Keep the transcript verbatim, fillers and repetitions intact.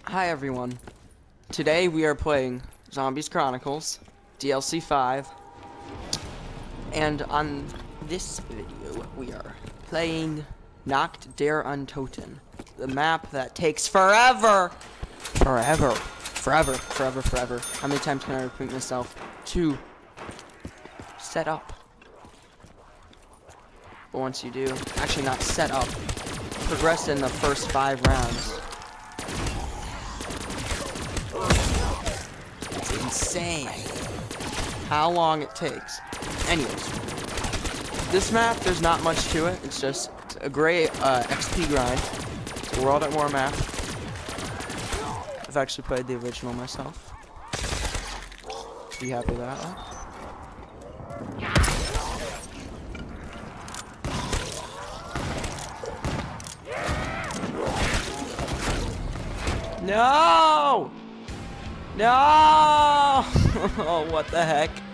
Hi everyone. Today we are playing Zombies Chronicles D L C five, and on this video we are playing Nacht, untoten, the map that takes forever, forever, forever, forever, forever. How many times can I repeat myself? To set up. But once you do, actually not set up, progress in the first five rounds. Insane how long it takes. Anyways, this map, there's not much to it. It's just a great uh, X P grind. It's a World at War map. I've actually played the original myself. Be happy with that one. No! No! Oh, what the heck?